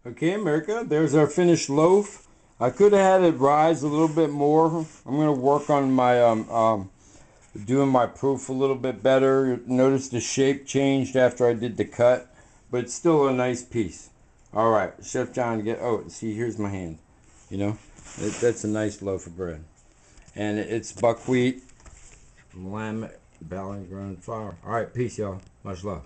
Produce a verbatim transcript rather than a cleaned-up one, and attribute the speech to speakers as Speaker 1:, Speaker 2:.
Speaker 1: Okay, America, there's our finished loaf. I could have had it rise a little bit more. I'm going to work on my, um, um, doing my proof a little bit better. Notice the shape changed after I did the cut, but it's still a nice piece. All right, Chef John, get, oh, see, here's my hand. You know, it, that's a nice loaf of bread. And it's buckwheat, Willamette, Baltimore grown flour. All right, peace, y'all. Much love.